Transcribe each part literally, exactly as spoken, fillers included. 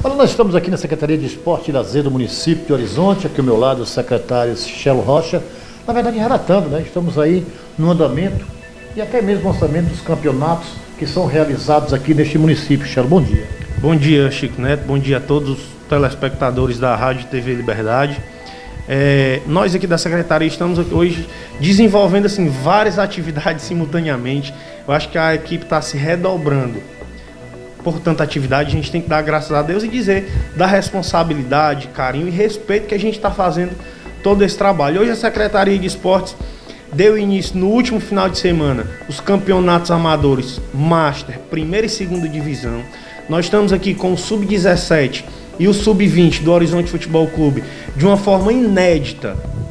Olha, nós estamos aqui na Secretaria de Esporte e Lazer do município de Horizonte, aqui ao meu lado o secretário Chelo Rocha, na verdade relatando, né? Estamos aí no andamento e até mesmo lançamento dos campeonatos que são realizados aqui neste município. Chelo, bom dia. Bom dia, Chico Neto, bom dia a todos os telespectadores da Rádio e T V Liberdade. É, nós aqui da Secretaria estamos aqui hoje desenvolvendo assim, várias atividades simultaneamente. Eu acho que a equipe está se redobrando por tanta atividade. A gente tem que dar graças a Deus e dizer da responsabilidade, carinho e respeito que a gente está fazendo todo esse trabalho. Hoje a Secretaria de Esportes deu início no último final de semana os campeonatos amadores Master, primeira e segunda divisão. Nós estamos aqui com o sub dezessete e o sub vinte do Horizonte Futebol Clube de uma forma inédita.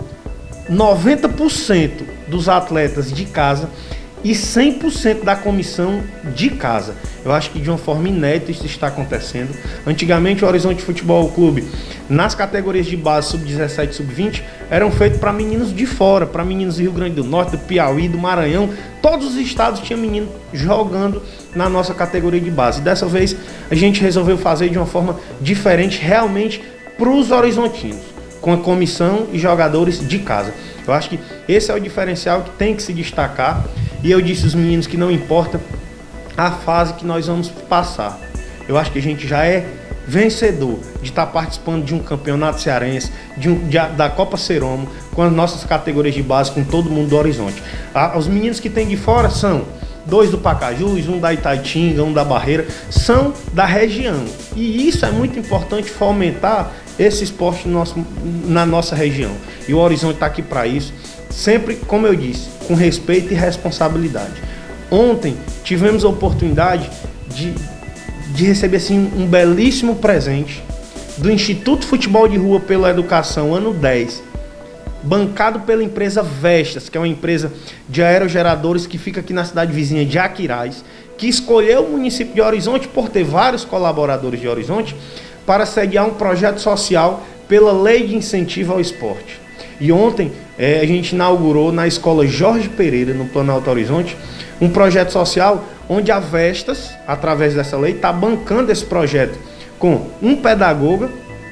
noventa por cento dos atletas de casa e cem por cento da comissão de casa. Eu acho que de uma forma inédita isso está acontecendo. Antigamente o Horizonte Futebol Clube, nas categorias de base sub dezessete e sub vinte, eram feitos para meninos de fora, para meninos do Rio Grande do Norte, do Piauí, do Maranhão. Todos os estados tinham meninos jogando na nossa categoria de base. E dessa vez a gente resolveu fazer de uma forma diferente, realmente para os horizontinos, com a comissão e jogadores de casa. Eu acho que esse é o diferencial que tem que se destacar. E eu disse aos meninos que não importa a fase que nós vamos passar. Eu acho que a gente já é vencedor de estar participando de um campeonato cearense, de um, de, da Copa Seromo, com as nossas categorias de base, com todo mundo do Horizonte. Ah, os meninos que tem de fora são dois do Pacajus, um da Itaitinga, um da Barreira, são da região. E isso é muito importante, fomentar esse esporte no nosso, na nossa região. E o Horizonte está aqui para isso, sempre, como eu disse, com respeito e responsabilidade. Ontem tivemos a oportunidade de, de receber assim, um belíssimo presente do Instituto Futebol de Rua pela Educação, ano dez, bancado pela empresa Vestas, que é uma empresa de aerogeradores que fica aqui na cidade vizinha de Aquiraz, que escolheu o município de Horizonte por ter vários colaboradores de Horizonte para sediar um projeto social pela Lei de Incentivo ao Esporte. E ontem é, a gente inaugurou na escola Jorge Pereira, no Planalto Horizonte, um projeto social onde a Vestas, através dessa lei, está bancando esse projeto com um pedagoga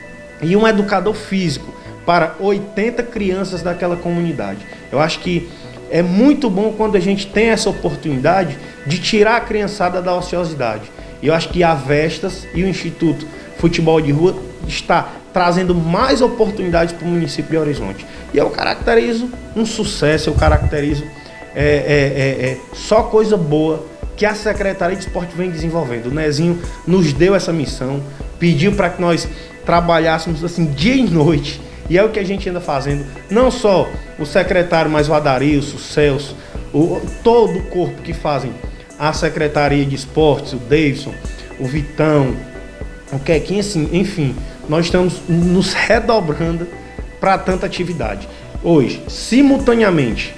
e um educador físico para oitenta crianças daquela comunidade. Eu acho que é muito bom quando a gente tem essa oportunidade de tirar a criançada da ociosidade. E eu acho que a Vestas e o Instituto Futebol de Rua está trazendo mais oportunidades para o município de Horizonte. E eu caracterizo um sucesso, eu caracterizo é, é, é, é, só coisa boa que a Secretaria de Esporte vem desenvolvendo. O Nezinho nos deu essa missão, pediu para que nós trabalhássemos assim dia e noite, e é o que a gente anda fazendo. Não só o secretário, mas o Adarilson, o Celso, o, todo o corpo que fazem a Secretaria de Esportes, o Davidson, o Vitão, o Quequinho, assim, enfim, nós estamos nos redobrando para tanta atividade. Hoje, simultaneamente,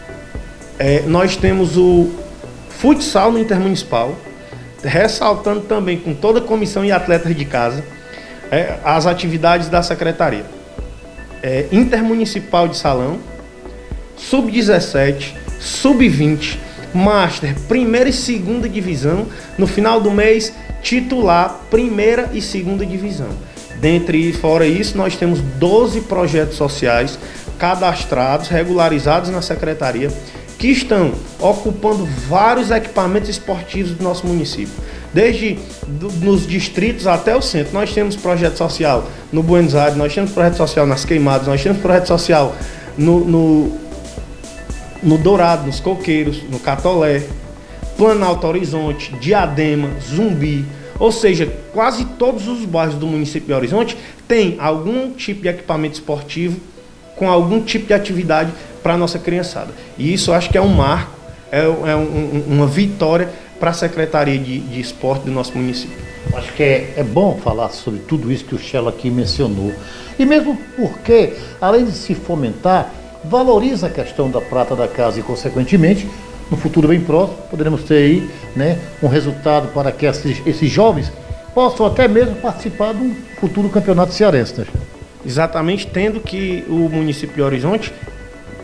é, nós temos o futsal no Intermunicipal, ressaltando também com toda a comissão e atletas de casa é, as atividades da Secretaria. É, Intermunicipal de Salão, sub dezessete, sub vinte, Master, primeira e segunda divisão, no final do mês, titular, primeira e segunda divisão. Dentre e fora isso, nós temos doze projetos sociais cadastrados, regularizados na Secretaria, que estão ocupando vários equipamentos esportivos do nosso município. Desde do, nos distritos até o centro. Nós temos projeto social no Buenos Aires, nós temos projeto social nas Queimadas, nós temos projeto social no, no, no Dourado, nos Coqueiros, no Catolé, Planalto Horizonte, Diadema, Zumbi. Ou seja, quase todos os bairros do município de Horizonte têm algum tipo de equipamento esportivo com algum tipo de atividade para a nossa criançada. E isso eu acho que é um marco, é, é um, uma vitória para a Secretaria de, de Esporte do nosso município. Acho que é, é bom falar sobre tudo isso que o Chelo aqui mencionou. E mesmo porque, além de se fomentar, valoriza a questão da prata da casa e, consequentemente, no futuro bem próximo, poderemos ter aí, né, um resultado para que esses, esses jovens possam até mesmo participar de um futuro campeonato cearense, né? Exatamente, tendo que o município de Horizonte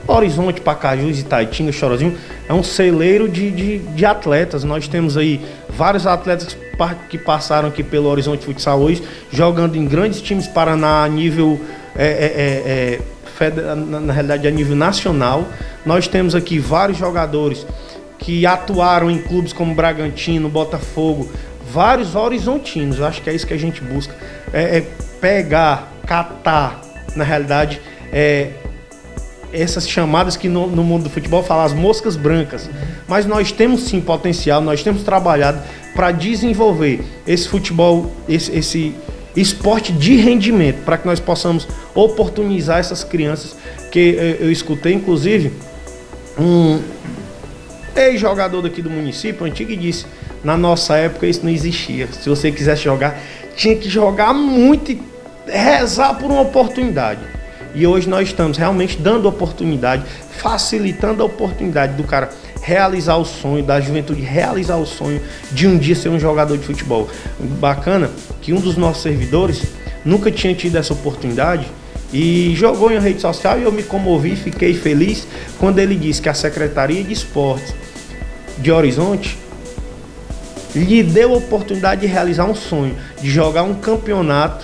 Horizonte, Pacajus, Itaitinga, Chorozinho é um celeiro de, de, de atletas. Nós temos aí vários atletas que passaram aqui pelo Horizonte Futsal hoje, jogando em grandes times Paraná a nível, é, é, é, feder... na realidade, a nível nacional. Nós temos aqui vários jogadores que atuaram em clubes como Bragantino, Botafogo, vários horizontinos. Eu acho que é isso que a gente busca, é, é pegar, catar, na realidade, é, essas chamadas que no, no mundo do futebol falam as moscas brancas, mas nós temos sim potencial, nós temos trabalhado para desenvolver esse futebol, esse, esse esporte de rendimento, para que nós possamos oportunizar essas crianças, que eu, eu escutei inclusive um ex-jogador daqui do município, antigo, e disse: na nossa época isso não existia, se você quisesse jogar, tinha que jogar muito e rezar por uma oportunidade. E hoje nós estamos realmente dando oportunidade, facilitando a oportunidade do cara realizar o sonho, da juventude realizar o sonho de um dia ser um jogador de futebol. Bacana que um dos nossos servidores nunca tinha tido essa oportunidade e jogou em rede social, e eu me comovi, fiquei feliz quando ele disse que a Secretaria de Esportes de Horizonte lhe deu a oportunidade de realizar um sonho, de jogar um campeonato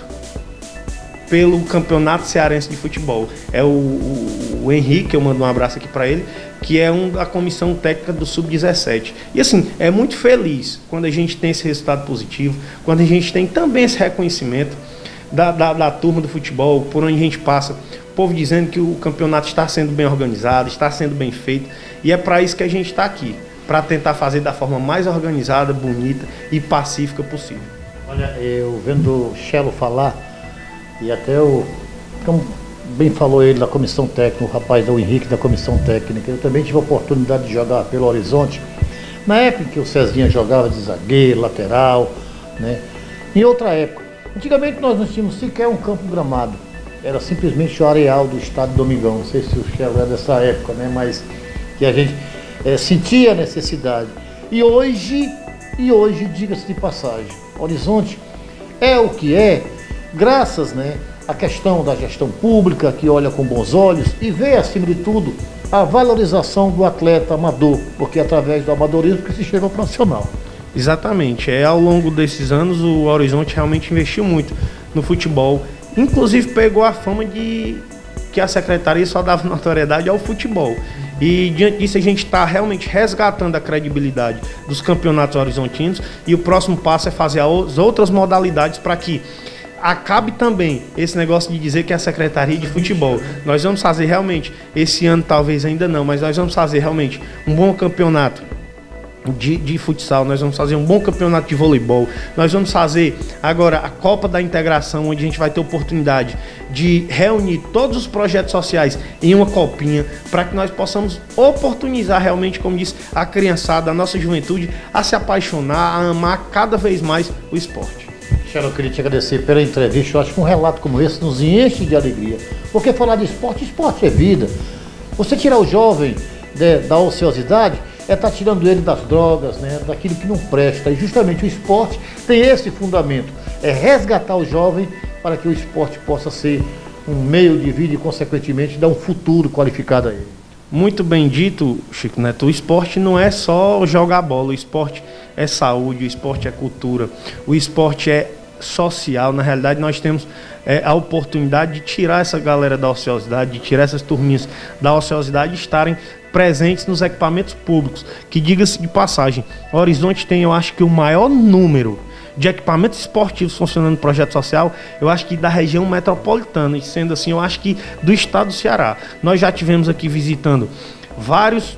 pelo Campeonato Cearense de Futebol. É o, o, o Henrique, eu mando um abraço aqui para ele, que é um da comissão técnica do sub dezessete. E assim, é muito feliz quando a gente tem esse resultado positivo, quando a gente tem também esse reconhecimento da, da, da turma do futebol, por onde a gente passa, o povo dizendo que o campeonato está sendo bem organizado, está sendo bem feito, e é para isso que a gente está aqui, para tentar fazer da forma mais organizada, bonita e pacífica possível. Olha, eu vendo o Chelo falar, e até o, como bem falou ele, da comissão técnica, o rapaz do Henrique da comissão técnica, eu também tive a oportunidade de jogar pelo Horizonte, na época que o Cezinha jogava de zagueiro, lateral, né? Em outra época. Antigamente nós não tínhamos sequer um campo gramado, era simplesmente o areal do Estádio Domingão. Não sei se o Chelo é dessa época, né? Mas que a gente é, sentia a necessidade. E hoje, e hoje, diga-se de passagem, Horizonte é o que é, graças, né, à questão da gestão pública, que olha com bons olhos e vê, acima de tudo, a valorização do atleta amador, porque é através do amadorismo que se chega ao profissional. Exatamente, é, ao longo desses anos o Horizonte realmente investiu muito no futebol, inclusive pegou a fama de que a secretaria só dava notoriedade ao futebol. E diante disso a gente está realmente resgatando a credibilidade dos campeonatos horizontinos, e o próximo passo é fazer as outras modalidades para que acabe também esse negócio de dizer que é a Secretaria de Futebol. Nós vamos fazer realmente, esse ano talvez ainda não, mas nós vamos fazer realmente um bom campeonato de, de futsal, nós vamos fazer um bom campeonato de voleibol, nós vamos fazer agora a Copa da Integração, onde a gente vai ter oportunidade de reunir todos os projetos sociais em uma copinha, para que nós possamos oportunizar realmente, como disse, a criançada, a nossa juventude, a se apaixonar, a amar cada vez mais o esporte. Eu queria te agradecer pela entrevista. Eu acho que um relato como esse nos enche de alegria, porque falar de esporte, esporte é vida. Você tirar o jovem de, da ociosidade é estar tirando ele das drogas, né, daquilo que não presta, e justamente o esporte tem esse fundamento, é resgatar o jovem para que o esporte possa ser um meio de vida e consequentemente dar um futuro qualificado a ele. Muito bem dito, Chico Neto. O esporte não é só jogar bola, o esporte é saúde, o esporte é cultura, o esporte é social. Na realidade nós temos é, a oportunidade de tirar essa galera da ociosidade, de tirar essas turminhas da ociosidade e estarem presentes nos equipamentos públicos, que, diga-se de passagem, o Horizonte tem, eu acho que o maior número de equipamentos esportivos funcionando no projeto social, eu acho que da região metropolitana, e sendo assim, eu acho que do estado do Ceará. Nós já tivemos aqui visitando vários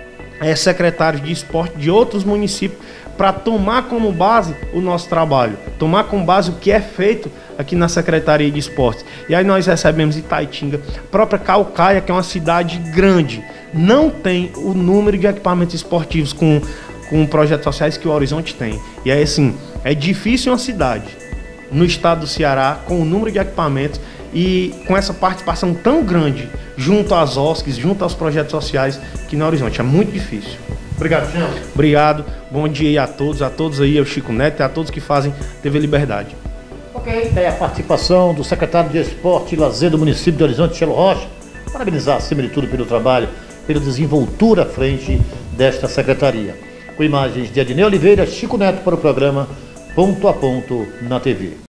é, secretários de esporte de outros municípios, para tomar como base o nosso trabalho, tomar como base o que é feito aqui na Secretaria de Esportes. E aí nós recebemos Itaitinga, a própria Caucaia, que é uma cidade grande, não tem o número de equipamentos esportivos com, com projetos sociais que o Horizonte tem. E aí assim, é difícil uma cidade no estado do Ceará com o número de equipamentos e com essa participação tão grande junto às O S Cs, junto aos projetos sociais, que no Horizonte é muito difícil. Obrigado, Tião. Obrigado. Bom dia aí a todos, a todos aí, ao Chico Neto e a todos que fazem T V Liberdade. Ok, é a participação do secretário de Esporte e Lazer do município de Horizonte, Chelo Rocha. Parabenizar, acima de tudo, pelo trabalho, pela desenvoltura à frente desta secretaria. Com imagens de Adnei Oliveira, Chico Neto para o programa Ponto a Ponto na T V.